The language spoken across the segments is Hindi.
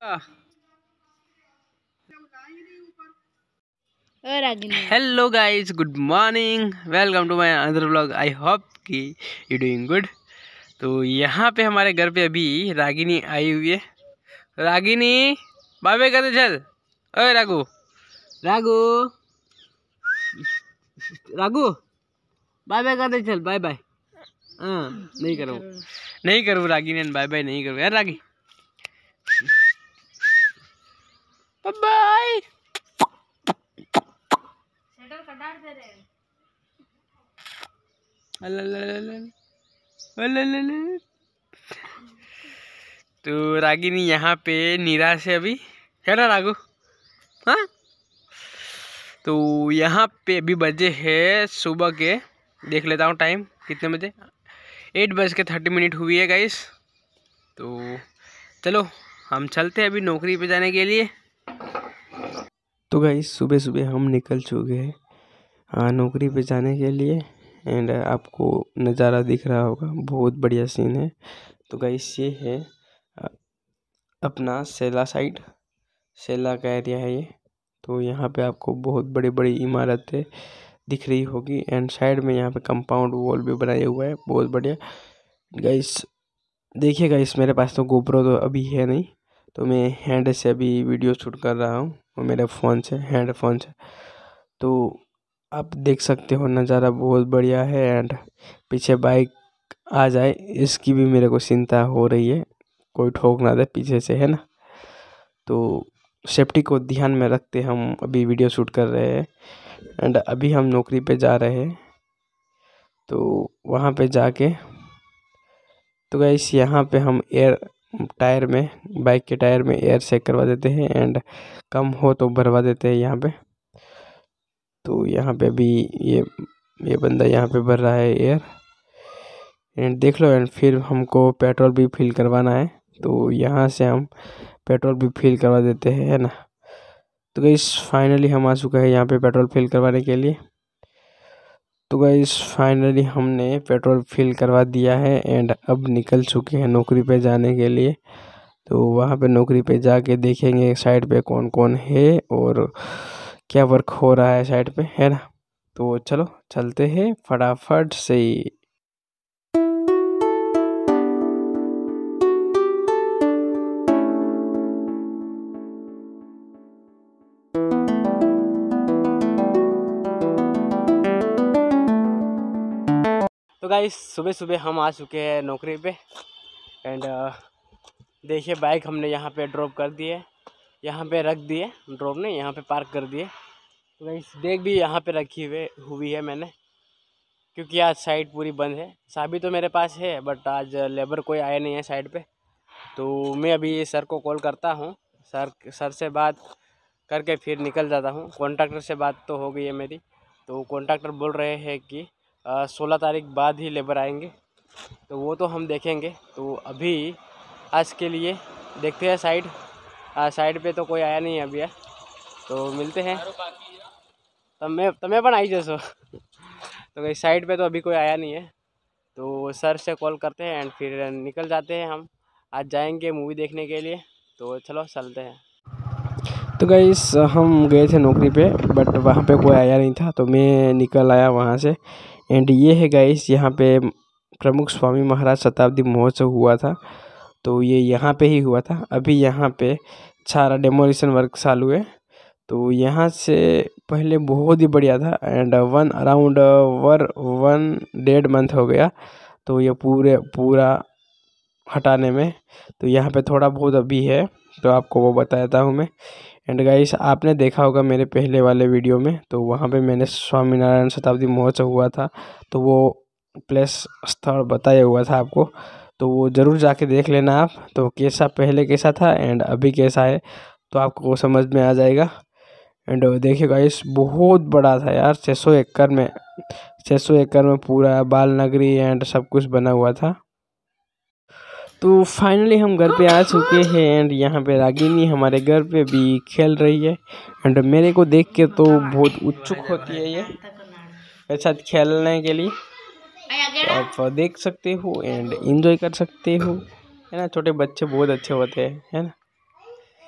Hello guys, good morning, welcome to my another vlog. I hope कि यू डूइंग गुड। तो यहाँ पे हमारे घर पे अभी रागिनी आई हुई है। रागिनी बाय बाय करते चल। ओए रागू, रागू, रागू बाय बाय करते चल। Bye bye. हाँ, नहीं करूँ, नहीं करूँ रागिनी, बाय बाय नहीं करूँ यार रागी। बाय। तो रागिनी यहाँ पे नीरा से अभी है ना राघु। हाँ, तो यहाँ पे अभी बजे है सुबह के, देख लेता हूँ टाइम कितने बजे, 8:30 हुई है गाइस। तो चलो हम चलते हैं अभी नौकरी पे जाने के लिए। तो गाइस सुबह सुबह हम निकल चुके हैं नौकरी पे जाने के लिए। एंड आपको नज़ारा दिख रहा होगा, बहुत बढ़िया सीन है। तो गाइस ये है अपना सेला साइड, सेला का एरिया है ये। तो यहाँ पे आपको बहुत बड़ी बड़ी इमारतें दिख रही होगी। एंड साइड में यहाँ पे कंपाउंड वॉल भी बनाया हुआ है, बहुत बढ़िया। गाइस देखिए गाइस, मेरे पास तो गोप्रो तो अभी है नहीं, तो मैं हैंड से अभी वीडियो शूट कर रहा हूँ, वो मेरे फ़ोन से, हैंड फ़ोन से। तो आप देख सकते हो नज़ारा बहुत बढ़िया है। एंड पीछे बाइक आ जाए इसकी भी मेरे को चिंता हो रही है, कोई ठोक ना दे पीछे से, है ना। तो सेफ्टी को ध्यान में रखते हम अभी वीडियो शूट कर रहे हैं। एंड अभी हम नौकरी पे जा रहे हैं। तो वहाँ पे जाके तो गाइस यहाँ पे हम एयर टायर में, बाइक के टायर में एयर चेक करवा देते हैं। एंड कम हो तो भरवा देते हैं यहाँ पे। तो यहाँ पे अभी ये बंदा यहाँ पे भर रहा है एयर। एंड देख लो। एंड फिर हमको पेट्रोल भी फिल करवाना है, तो यहाँ से हम पेट्रोल भी फिल करवा देते हैं, है ना। तो गाइस फाइनली हम आ चुका है यहाँ पे पेट्रोल फिल करवाने के लिए। तो गाइस फाइनली हमने पेट्रोल फिल करवा दिया है। एंड अब निकल चुके हैं नौकरी पे जाने के लिए। तो वहाँ पे नौकरी पे जाके देखेंगे साइड पे कौन कौन है और क्या वर्क हो रहा है साइड पे, है ना। तो चलो चलते हैं फटाफट से। तो गाइस सुबह सुबह हम आ चुके हैं नौकरी पे। एंड देखिए बाइक हमने यहाँ पे ड्रॉप कर दी है, यहाँ पे रख दिए, ड्रॉप नहीं, यहाँ पे पार्क कर दिए। तो गाइस बैग भी यहाँ पे रखी हुई है मैंने, क्योंकि आज साइड पूरी बंद है। चाबी तो मेरे पास है, बट आज लेबर कोई आया नहीं है साइड पे। तो मैं अभी सर को कॉल करता हूँ, सर से बात करके फिर निकल जाता हूँ। कॉन्ट्रैक्टर से बात तो हो गई है मेरी। तो कॉन्ट्रैक्टर बोल रहे हैं कि 16 तारीख बाद ही लेबर आएंगे, तो वो तो हम देखेंगे। तो अभी आज के लिए देखते हैं साइड। साइड पे तो कोई आया नहीं है अभी है, तो मिलते हैं। तमें पण आई जैसो। तो कहीं साइड पे तो अभी कोई आया नहीं है, तो सर से कॉल करते हैं एंड फिर निकल जाते हैं। हम आज जाएंगे मूवी देखने के लिए, तो चलो चलते हैं। तो गाइस हम गए थे नौकरी पे, बट वहाँ पे कोई आया नहीं था, तो मैं निकल आया वहाँ से। एंड ये है गाइस, यहाँ पे प्रमुख स्वामी महाराज शताब्दी महोत्सव हुआ था, तो ये यहाँ पे ही हुआ था। अभी यहाँ पे सारा डेमोलिशन वर्क चालू है। तो यहाँ से पहले बहुत ही बढ़िया था। एंड अराउंड 1.5 मंथ हो गया तो ये पूरा हटाने में। तो यहाँ पे थोड़ा बहुत अभी है, तो आपको वो बताता हूँ मैं। एंड गाइस आपने देखा होगा मेरे पहले वाले वीडियो में, तो वहाँ पे मैंने स्वामीनारायण शताब्दी महोत्सव हुआ था, तो वो प्लेस स्थल बताया हुआ था आपको, तो वो ज़रूर जाके देख लेना आप। तो कैसा पहले कैसा था एंड अभी कैसा है, तो आपको समझ में आ जाएगा। एंड देखिए गाइस बहुत बड़ा था यार, 600 एकड़ में, 600 एकड़ में पूरा बाल नगरी एंड सब कुछ बना हुआ था। तो फाइनली हम घर पे आ चुके हैं। एंड यहाँ पे रागिनी हमारे घर पे भी खेल रही है। एंड मेरे को देख के तो बहुत उत्सुक होती है ये मेरे साथ खेलने के लिए। तो आप देख सकते हो एंड एंजॉय कर सकते हो, है ना। छोटे बच्चे बहुत अच्छे होते हैं, है ना।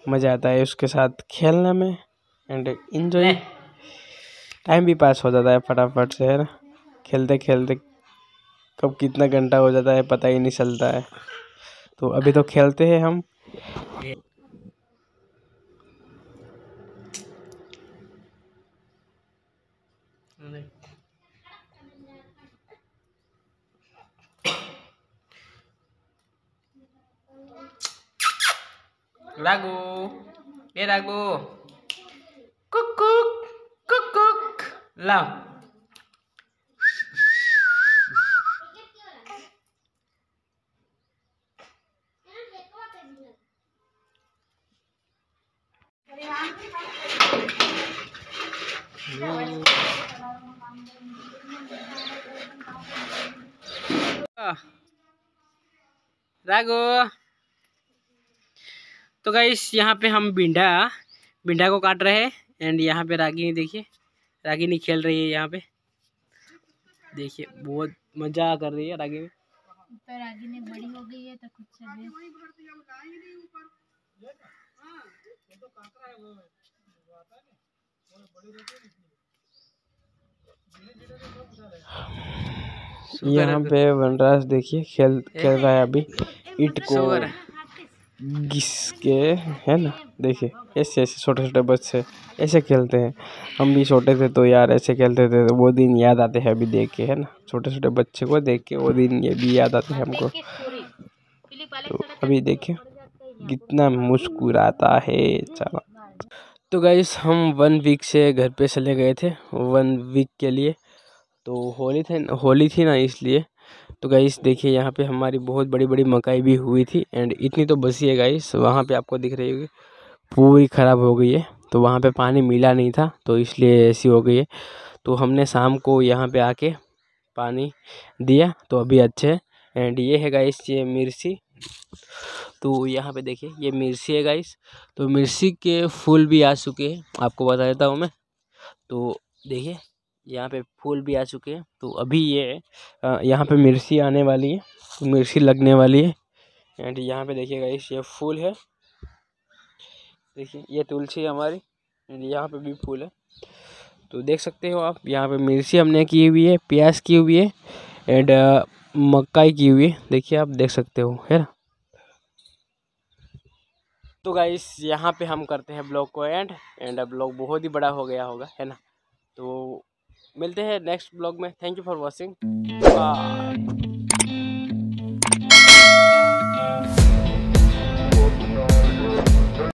मज़ा आता है उसके साथ खेलने में एंड इंजॉय, टाइम भी पास हो जाता है फटाफट से, है ना। खेलते खेलते कब कितना घंटा हो जाता है पता ही नहीं चलता है। तो अभी तो खेलते हैं हम। रागू, ये रागू, कुक कुक कुक कुक, लाओ। रागू। तो गाइस यहाँ पे हम भिंडा को काट रहे हैं एंड यहाँ पे रागिनी देखिए, रागिनी खेल रही है यहाँ पे, देखिए बहुत मजा कर रही है रागिनी। तो रागिनी बड़ी हो गई है तो खुद से यहाँ पे वनराज देखिए खेल रहा है अभी ईंट को घिस के, है ना। देखिए ऐसे ऐसे छोटे छोटे बच्चे ऐसे खेलते हैं। हम भी छोटे थे तो यार ऐसे खेलते थे, तो वो दिन याद आते हैं अभी देख के, है ना। छोटे छोटे बच्चे को देख के वो दिन ये भी याद आते हैं हमको। तो अभी देखिए कितना मुस्कुराता है। चलो तो गाइस हम 1 वीक से घर पे चले गए थे 1 वीक के लिए। तो होली थी ना इसलिए। तो गाइस देखिए यहाँ पे हमारी बहुत बड़ी बड़ी मकाई भी हुई थी एंड इतनी तो बची है गाइस, वहाँ पे आपको दिख रही होगी पूरी ख़राब हो गई है। तो वहाँ पे पानी मिला नहीं था तो इसलिए ऐसी हो गई है। तो हमने शाम को यहाँ पे आके पानी दिया तो अभी अच्छे है। एंड ये है गाइस ये मिर्ची। तो यहाँ पे देखिए ये मिर्ची है गाइस। तो मिर्ची के फूल भी आ चुके हैं, आपको बता देता हूँ मैं। तो देखिए यहाँ पे फूल भी आ चुके हैं। तो अभी ये यहाँ पे मिर्ची आने वाली है, मिर्ची लगने वाली है। एंड यहाँ पे देखिए गाइस ये फूल है, देखिए ये तुलसी है हमारी एंड यहाँ पे भी फूल है। तो देख सकते हो आप, यहाँ पे मिर्ची हमने की हुई है, प्याज की हुई है एंड मक्काई की हुई है, देखिए आप देख सकते हो, है ना। तो गाइस यहाँ पे हम करते हैं ब्लॉग को एंड ब्लॉग बहुत ही बड़ा हो गया होगा, है ना। तो मिलते हैं नेक्स्ट ब्लॉग में। Thank you for watching, bye.